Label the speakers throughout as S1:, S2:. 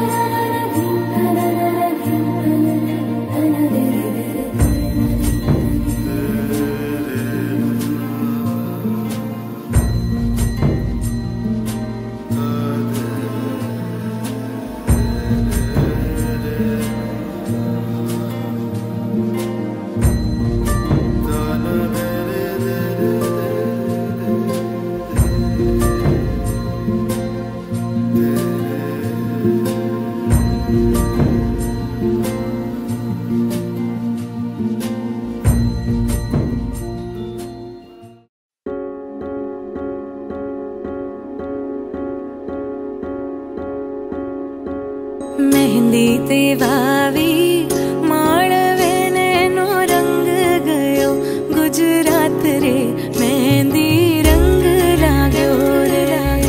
S1: मेहंदी ते वावी माळवेने नो रंग गयो गुजरात रे मेहंदी रंग लाग्यो रे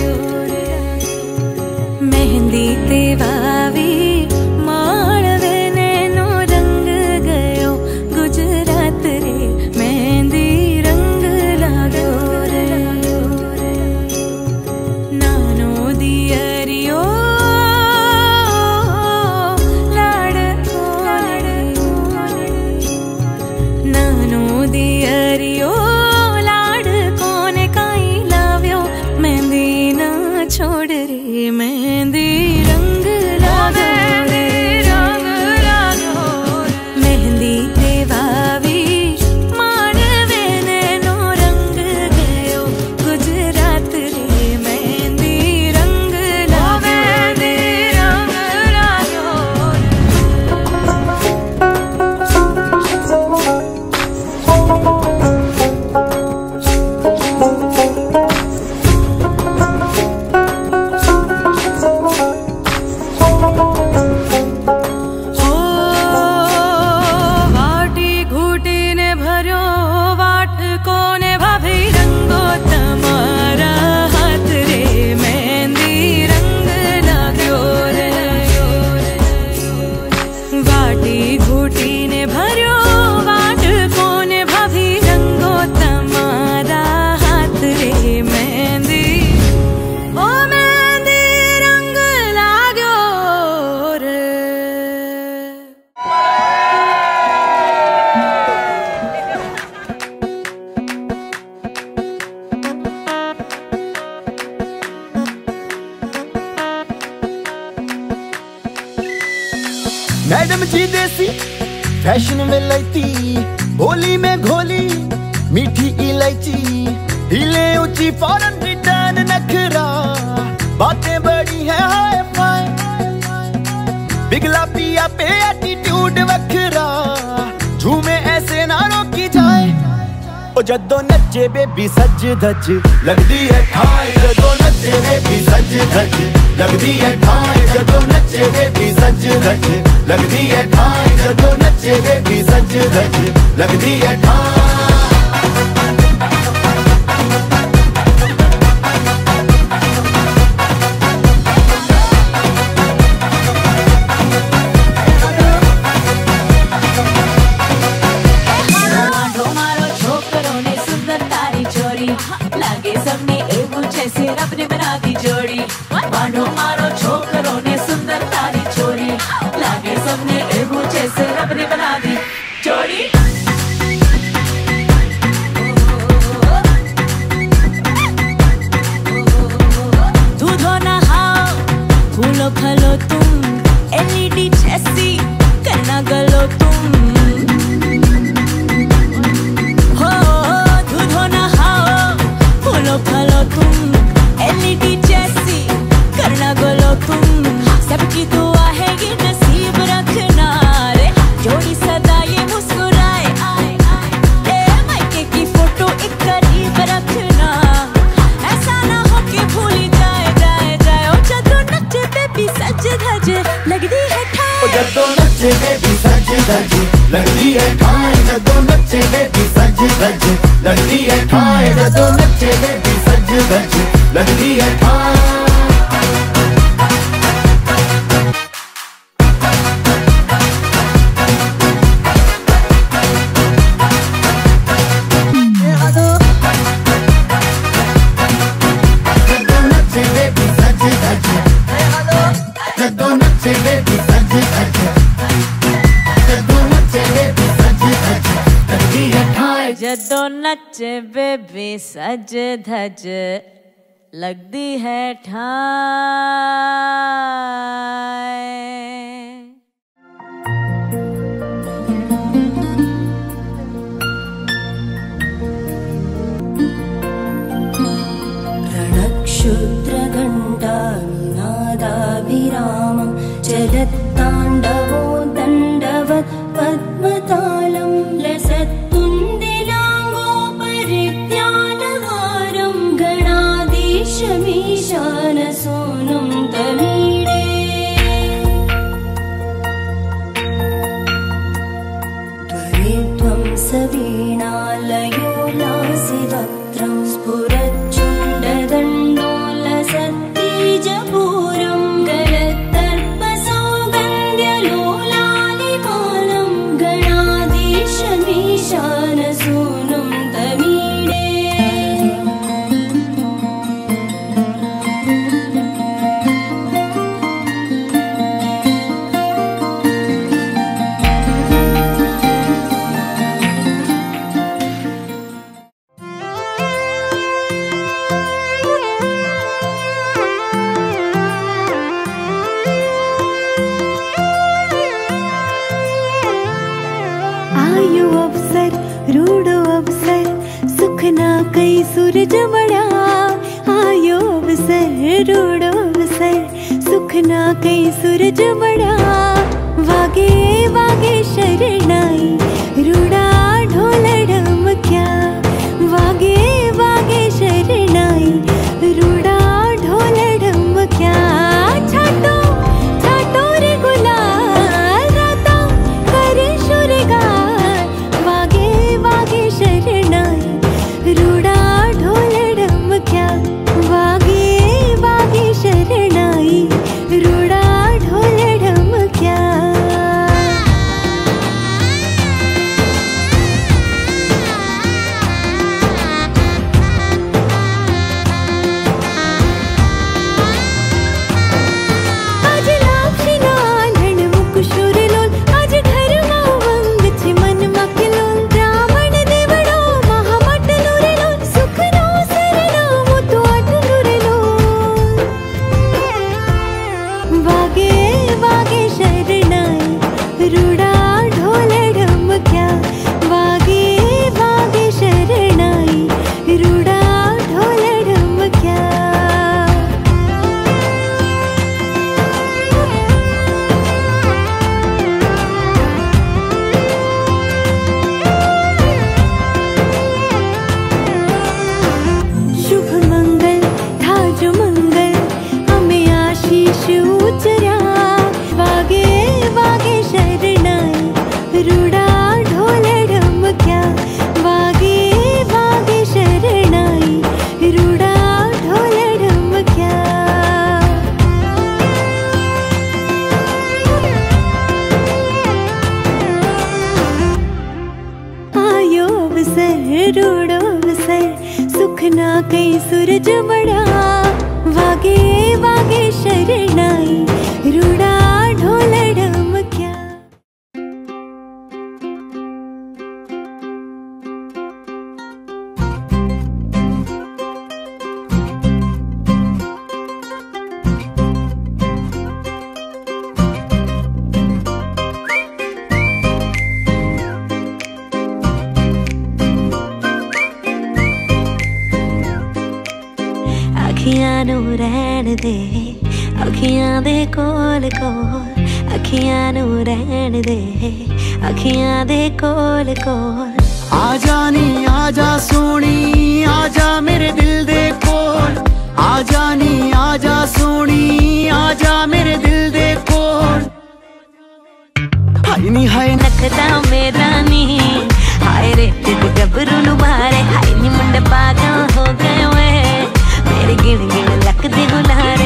S1: मेहंदी ते वावी माळवेने नो रंग गयो गुजरात रे मेहंदी रंग लाग्यो रे नानो दियरियो दियरियो लाड कोने काई लाव्यो मेहंदी ना छोड़ रे मेहंदी रंग लाग्यो रे मेहंदी ते वावी माळवेने नो रंग गयो गुजरात रे मेहंदी रंग लाग्यो
S2: मैडम जी देसी फैशन में लैती बोली में घोली मीठी इलायची हिले ऊंची फॉरेन रिटर्न नखरा बातें बड़ी है हाय फाय बिगला पिया पे एटीट्यूड वखरा झूमे ऐसे ना रोकी जाए ओ जदों नचे बेबी सज धज लगदी है ठाई जदों नचे बेबी सज धज लगदी है ठाई जदों नचे बेबी सज धज लगदी है ठाई जदों नचे बेबी सज धज लगदी है ठाई
S1: लागे सबने एवं जैसे रब ने बना दी जोड़ी बांधो मारो छोकरों ने सुंदर तारी छोरी लागे सबने एवं जैसे रब ने बना दी जोड़ी दूधो नहाओ फूलो फलो तुम एलईडी जैसी करना गलो तुम फलो तुम एलईडी जैसी करना गोलो तुम सबकी दुआ है ये नसीब रखना रे जोड़ी सदा ये मुस्कुराए मायके की फोटो एक करीब रखना ऐसा ना हो कि भूल जाए ओ जदों नचे बेबी सज धज लगदी है ठाई
S2: ओ जदों नचे बेबी सज धज लगदी है ठाई जदों नचे बेबी सज धज लगदी है ठाई जदों नचे बेबी सज धज लगदी है ठाई जदों नचे नचे बेबी सज धज, जदों नचे बेबी सज धज, लगदी है ठाए।
S1: जदों नचे बेबी सज धज, लगदी है ठाए।
S3: रणक्षुद्रघण्टानादाभिरामं चलत्ताण्डवो दण्डवत् पद्मतालं लसत्तुन्दिलाङ्गोपरित्यानहारं गणाधीशमीशानसूनुं तमीडे। त्वरित्वं सवीणालयो लासिवक्त्रं स्फुरच्चुण्डदण्डोलसत्तीजपूरं गलत्तर्पसौगन्ध्यलोलालिपालं गणाधीशमीशानसूनुं तमीडे। आयो अवसर रूडो अवसर सुखना कई सूरज मड़ा। आयो अवसर रूडो अवसर सुखना कई सूरज मड़ा। वागे वागे शरणाई रूडा ढोल ढमक्या। वागे वागे शरणाई रूडा ढोल ढमक्या। छाटो छाटो रे गुलाल राता करे शुरगार। वागे वागे शरणाई रूडा ढोल ढमक्या। वागे वागे शरणाई रूडा ढोल ढमक्या। आज लापशीना आंधण मुकुशूर लोल। आज घरमा उमंग छे मनमा किलोल। ब्राह्मण देवड़ो महामटनो रे लोल। सुखनो सरनामो तो आटलो रे लोल। वागे वागे शरणाई रूडा ढोल ढमक्या। वागे वागे शरणाई रूडा ढोल ढमक्या। शुभ मंगल थाज मंगल हमें आशीष उचरा। वागे वागे शरणाई रूडा ढोल ढमक्या। वागे वागे शरणाई रूडा ढोल ढमक्या। आयो अवसर रूडो अवसर सुखना कई सूरज मड़ा। वागे वागे शरणाई रूडा ढोल ढमक्या। अखियां नू रहन दे अखियां दे कोल कोल। अखियां नू रहन दे अखियां दे कोल कोल।
S2: आजा नी आजा सोनी आजा मेरे दिल दे कोल। आजा नी आजा सोनी आजा मेरे दिल दे कोल। हाय नी हाय
S1: नखदा मेरा नी हाय रे तेरे गबरू नु मारे। हाय नी मुंडे पागल हो गए वे मेरे गिन गिन लक दे गुलारे।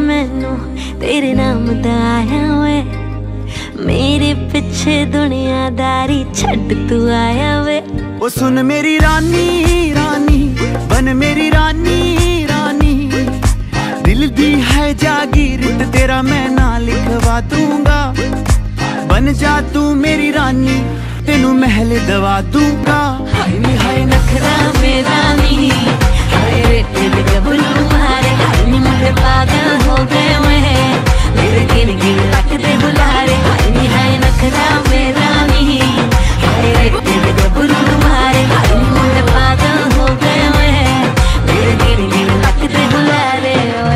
S3: मैनू तेरे नाम दा आया वे, मेरे पिछे दुनियादारी छड्ड तू आया वे।
S2: ओ सुन मेरी रानी रानी, बन मेरी रानी रानी, दिल दी है जागीर तेरा मैं ना लिखवा दूंगा। बन जा तू मेरी रानी, तेनू महल दवा दूंगा।
S3: हाय नी हाय नखरा मेरा नी, हाय रे तेरे गबरू मारे, हाय नी मुझे पागल हो गए मैं, मेरे गिन गिन रखते बुलारे। हाय नी हाय नखरा मेरा नी, हाय रे तेरे गबरू मारे, हाय नी मुझे पागल हो गए मैं, मेरे गिन गिन रखते बुलारे।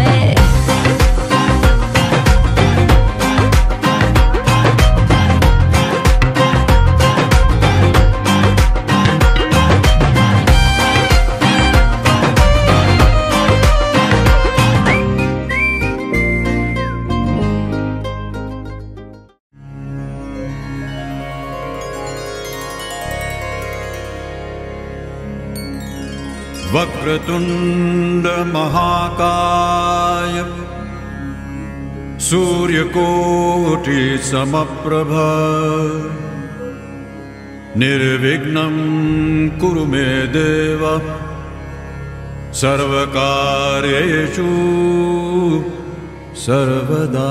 S4: वक्रतुंड महाकाय, सूर्यकोटि समप्रभ, निर्विघ्नं कुरु मे देव, सर्वकार्येषु सर्वदा।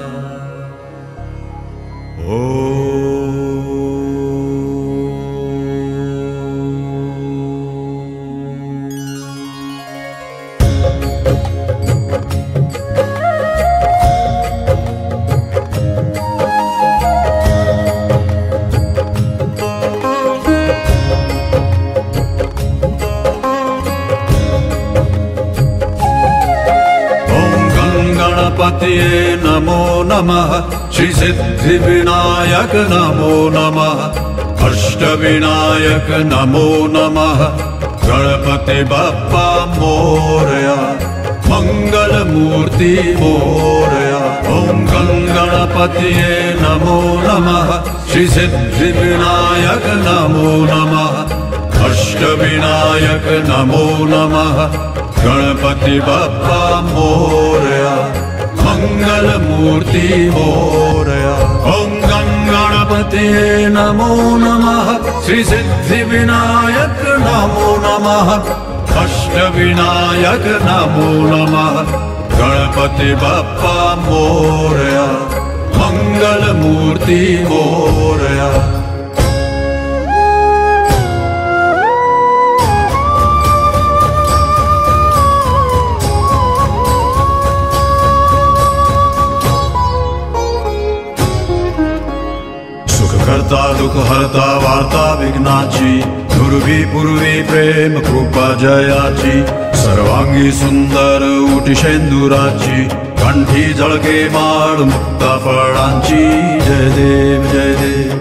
S4: गणपतिये नमो नमः, श्री सिद्धिविनायक नमो नमः, अष्टविनायक नमो नमः, गणपति बप्पा मोरया, मंगल मूर्ति मोरया। ओम गणपतिये नमो नमः, श्री सिद्धिविनायक नमो नमः, अष्टविनायक नमो नमः, गणपति बप्पा मोरया, मंगल मूर्ति मोरया। ओम गणपतिये नमो नमः, श्री सिद्धि विनायक नमो नमः, अष्टविनायक नमो नमः, गणपति बप्पा मोरया, मंगल मूर्ति मोरया। करता दुख हरता वार्ता विघ्नाची, दुर्वी पूर्वी प्रेम कृपा जयाची, सर्वांगी सुंदर उटी शेंदुराची, कंठी जळके माळ मुक्ता फळांची। जय देव जय देव।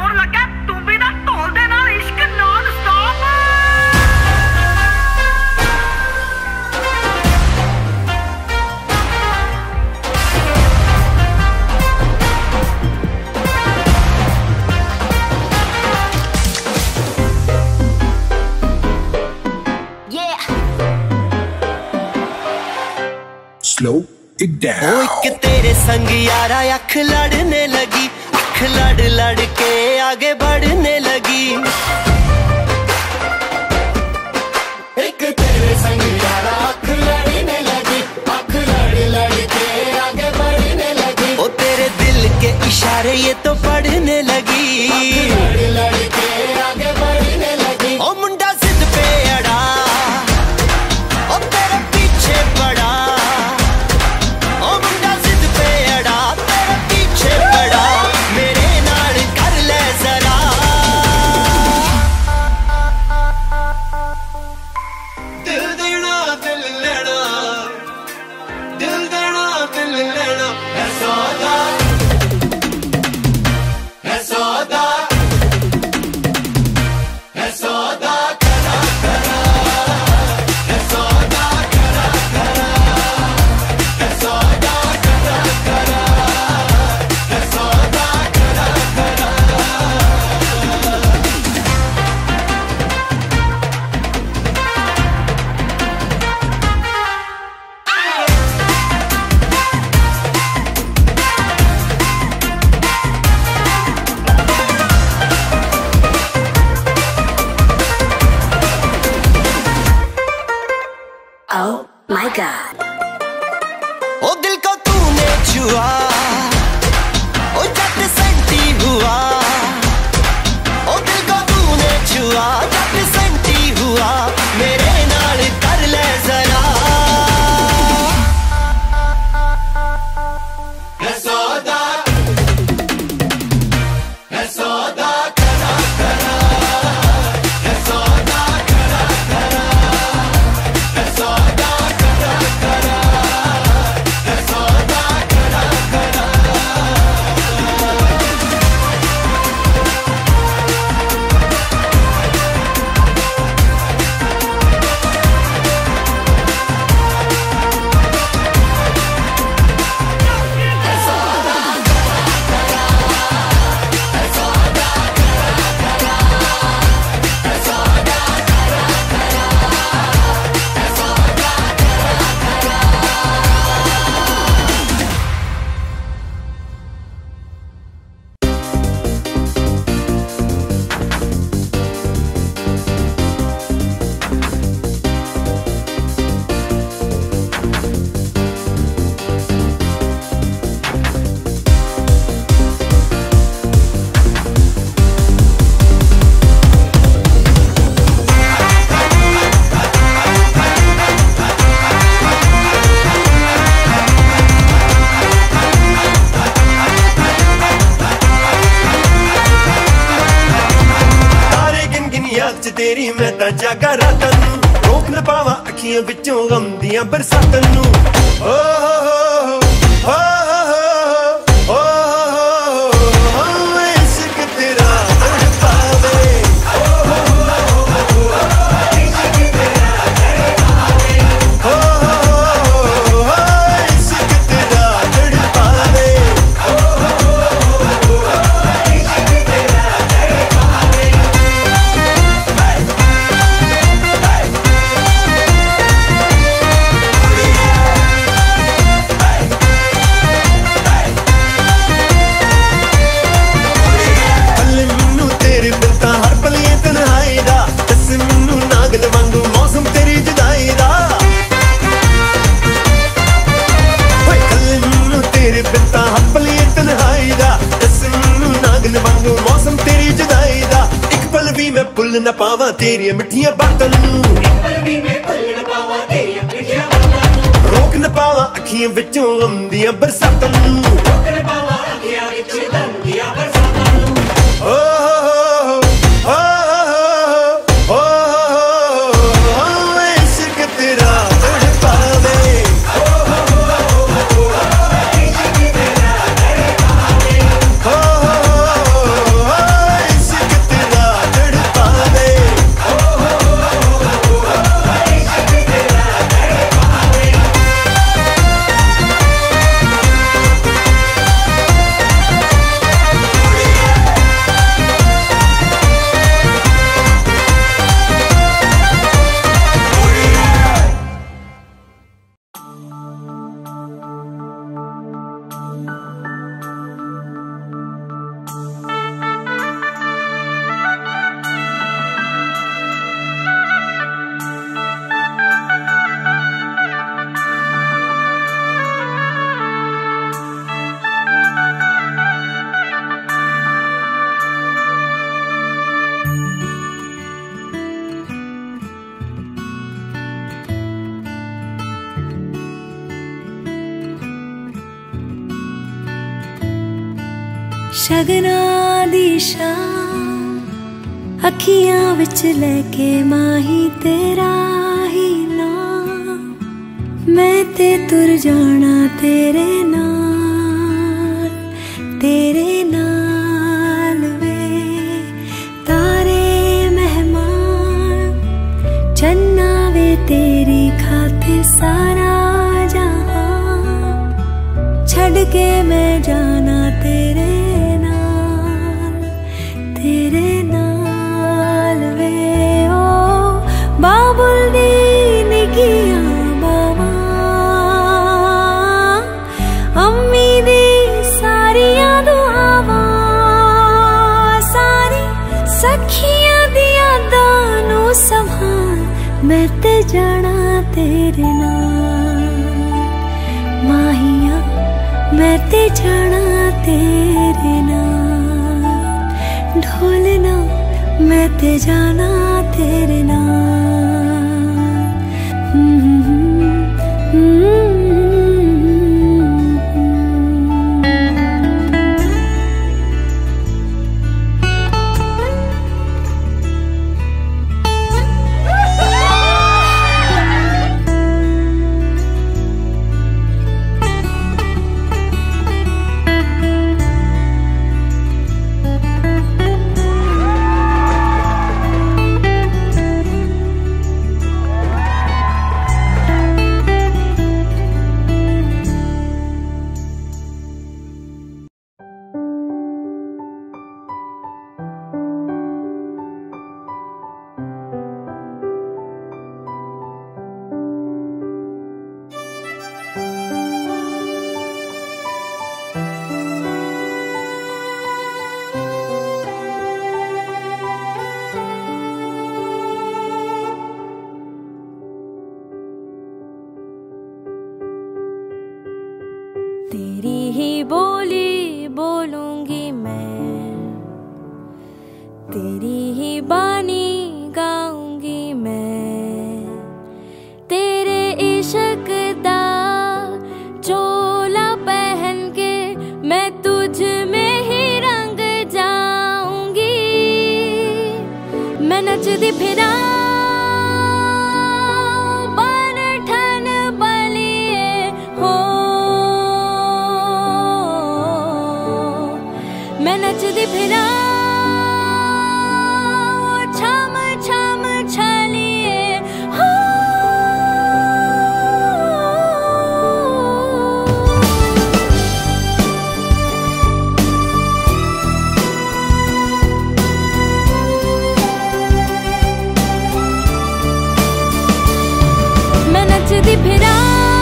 S5: जोर लगा तू भी ना ढोल दे नाल इश्क non stop
S6: Slow it down.
S7: ओ एक तेरे संग यारा अख लड़ने लगी, अख लड़ लड़ के आगे बढ़ने लगी।
S2: एक तेरे संग यारा अख लड़ने लगी, अख लड़ लड़ के आगे बढ़ने लगी।
S7: ओ तेरे दिल के इशारे ये तो पढ़ने लगी,
S2: अख लड़ लड़ के आगे बढ़ने लगी।
S7: ओ मुंडा जिद पे अड़ा, ओ तेरे पीछे पड़ा। ओ मुंडा जिद पे अड़ा, तेरे पीछे पड़ा। मेरे नाल कर ले जरा। दिल देना दिल लेना, दिल देना दिल लेना। है सौदा, है सौदा, है सौदा करा करा। है सौदा करा करा, है सौदा करा करा, है सौदा करा करा।
S1: Oh my God.
S7: ओ दिल को तूने छुआ, ओ जट सेंटी हुआ। ओ दिल को तूने छुआ, जट सेंटी हुआ। मेरे नाल कर ले जरा। है सौदा, है सौदा करा करा। है सौदा करा करा, है सौदा करा करा, है सौदा करा करा। तारे गिन गिन याद च तेरी मैं तां जागा रातां नूं। रोक न पावां अखियां विचों गम दियां बरसातां नूं। ओ हो हो हो हो इश्क तेरा तड़पावे। ओ हो इश्क तेरा तड़पावे। ओ हो इश्क तेरा तड़पावे। ओ हो इश्क तेरा तड़पावे। पल मैनू तेरे बिन तां हर पल ये तन्हाई दा। दस मैनू नागल वांगू मौसम तेरी जुदाई दा। होए पल मैनू तेरे बिन तां हर पल ये तन्हाई दा। दस मैनू नागल वांगू मौसम तेरी जुदाई दा। एक पल भी मैं भुल न पावां तेरियां मिठियां बातां नूं। रोक न पावां अखियां विचों गम दियां बरसातां नूं। ओ हो हो हो इश्क तेरा तड़पावे। ओ हो इश्क तेरा तड़पावे। ओ
S3: शगना दी शाम अखियां विच लेके माही तेरा ही नाम मैं ते तुर जाना तेरे नाल वे तारे मेहमान चन्ना वे तेरी खातिर सारा जहां छड़ के मैं जाना तेरे नाल वे ओ बाबुल दी निगिया बाबा अम्मी दी सारियां दुआवां सारी सखियां दी यादां नू संभाल मैं ते जाना तेरे नाल माहिया मैं ते जाना तेरे नाल ढोलना मैं ते जाना तेरे नाल तेरी ही बोली बोलूंगी मैं तेरी ही बानी गाऊंगी मैं तेरे इश्क दा चोला पहन के मैं तुझ में ही रंग जाऊंगी मैं नचदी फिरा मैं नचदी फिरा छम छम छलिए हो मैं नचदी फिरा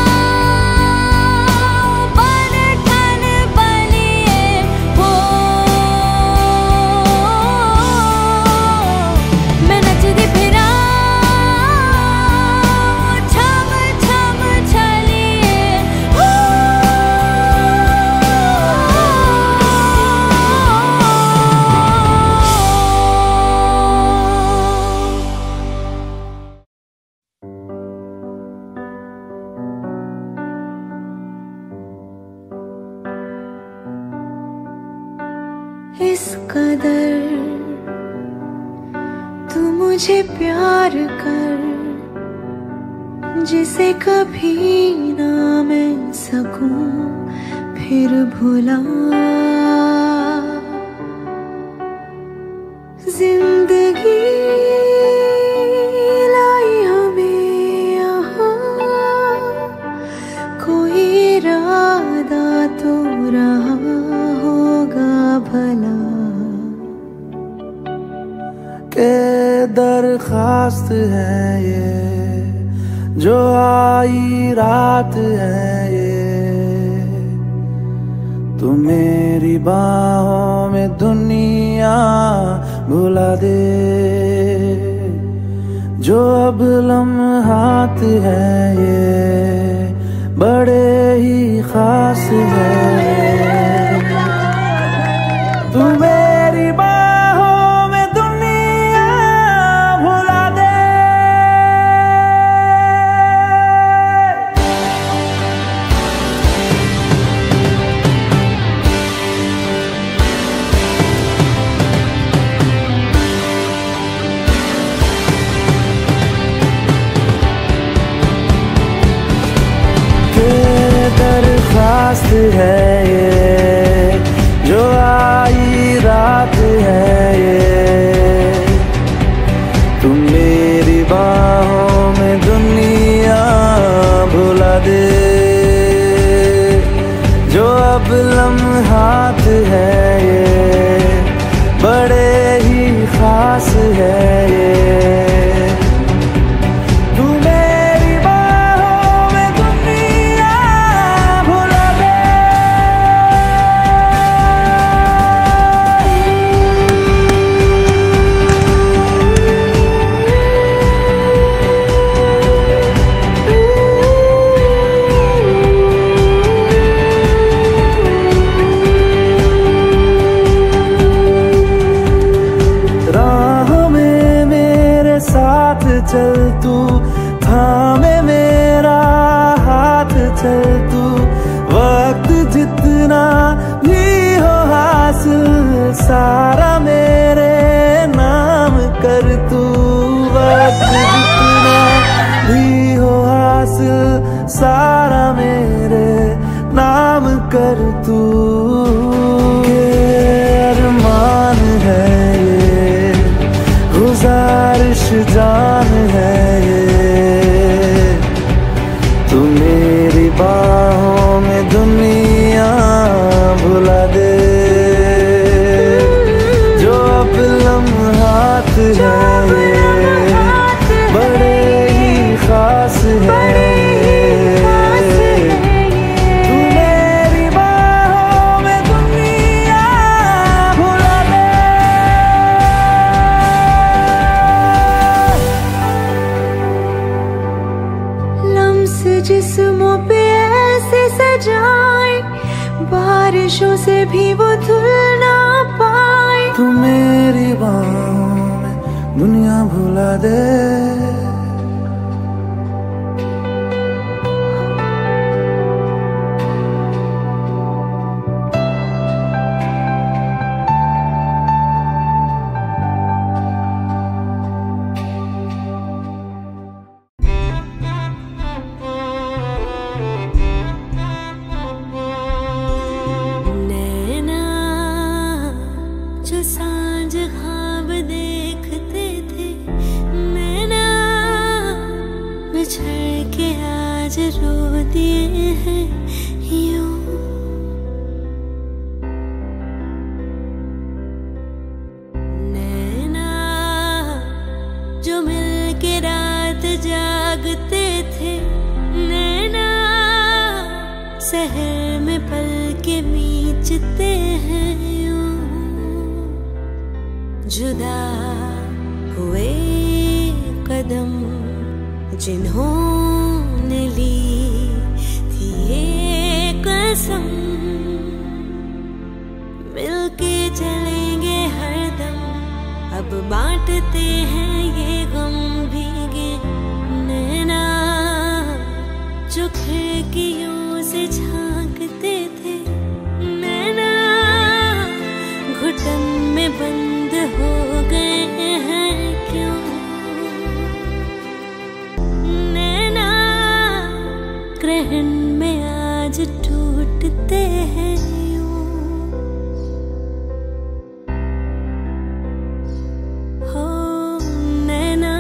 S3: इस कदर तू मुझे प्यार कर जिसे कभी ना मैं सकूं फिर भुला जिंदगी लाई हमें यहाँ कोई इरादा तो रहा होगा भला
S8: के दरखास्त है ये जो आई रात है ये तू मेरी बाहों में दुनिया भुला दे जो अब लम्हात है ये बड़े ही खास है तू मेरी बाहों में दुनिया भुला दे चल तू, थामे मेरा हाथ चल तू। वक्त जितना भी हो हासिल सारा मेरे नाम कर तू। वक्त जितना भी हो हासिल सारा मेरे नाम कर तू। अरमान है ये, गुजारिश जान है ये, तू मेरी बाहों में दुनिया भुला दे। जो अब लम्हात है ये बड़े ही खास है।
S3: जिस्मों पे ऐसे सजाए, बारिशों से भी वो धुल ना पाए।
S8: तू मेरी बाहों में दुनिया भुला दे।
S1: शहर में पल के बीचते हैं यूं, जुदा हुए कदम जिन्होंने ली थी ये कसम, मिलके चलेंगे हरदम, अब बांटते हैं ये गम भीगे नैना जो खिड़कियों से झांकते थे, नैना घुटन में बंद हो गए हैं क्यों, नैना ग्रहण में आज टूटते हैं यूं, हो नैना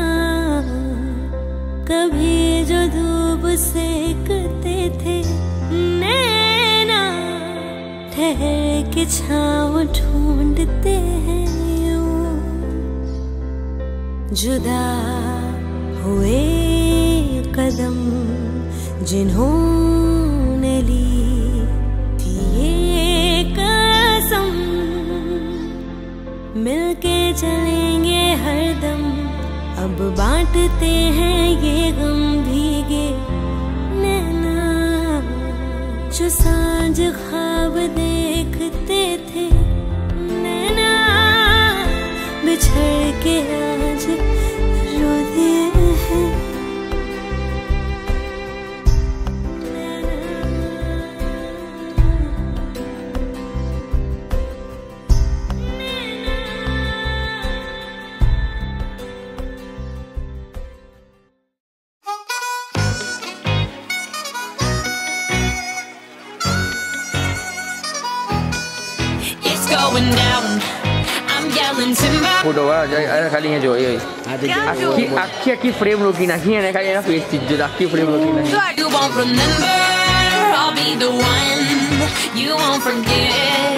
S1: कभी जो धूप सेकते थे, नैना ठहर के छाँव ढूंढते हैं यूं, जुदा हुए कदम जिन्होंने ली थी ये कसम, मिलके चलेंगे हरदम, अब बांटते हैं ये गम भीगे नैना जो सांझ ख्वाब देखते थे, नैना बिछड़ के आज रो दिए हैं, going down. I'm yelling timber.
S9: Udah wah, ada kalinya Joy. Aki frame lagi naki, ada kalinya face tidur. Aki frame lagi naki.
S1: You won't remember, I'll be the one you won't forget.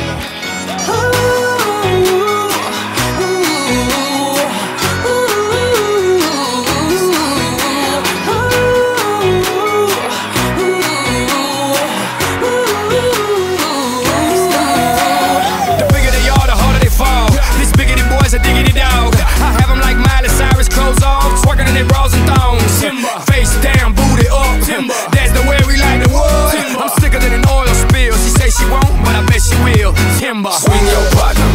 S10: Bras and thongs, face down, booty up. That's the way we like the wood. I'm sicker than an oil spill. She say she won't, but I bet she will. Timber, swing your partner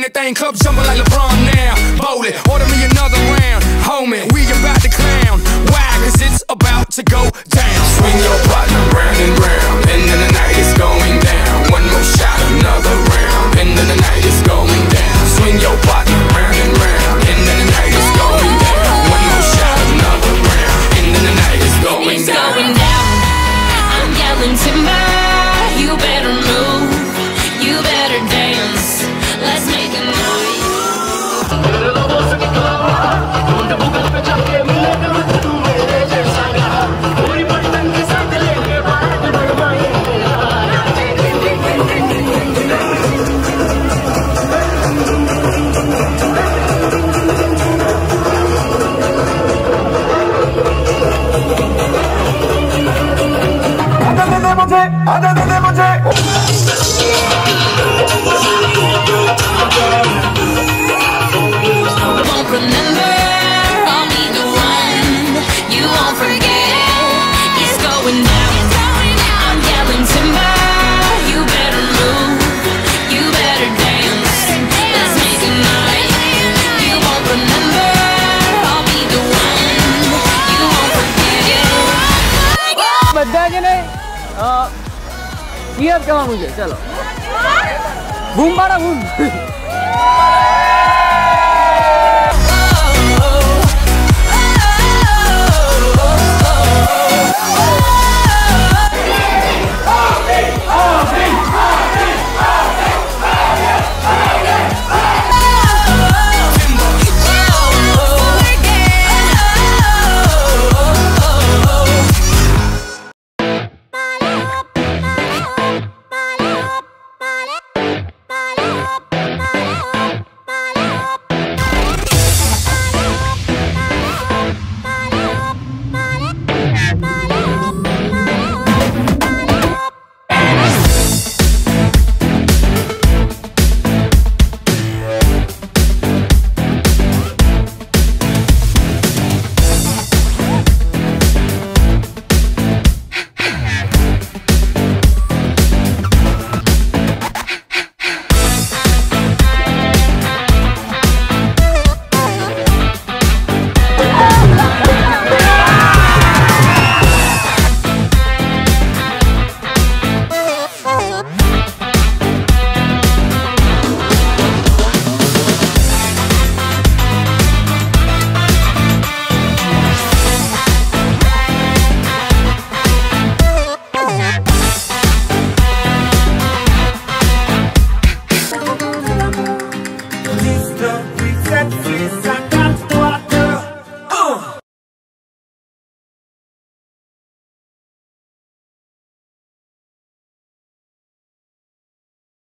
S10: that thing club jumping like LeBron now. Bowling, order me another round. Homie, we about to clown. Why? Cause it's about to go down. Swing your partner round and round, and then the night is going down. One more shot, another round, and then the night is going down. Swing your partner round and round, and then the night is going down. One more shot, another round, and then the night is going down.
S1: It's going down. I'm yelling timber. You better move. You better dance. Let's make a noise. Won't remember, I'll be the one. You won't forget. It's going down. I'm yelling timber. You better move. You better dance. Let's make a night. You won't remember, I'll be the one. You won't forget.
S9: બધા છે ને year કરવાનું છે. ચલો બૂમ પાડો બૂમ.
S8: Sexy.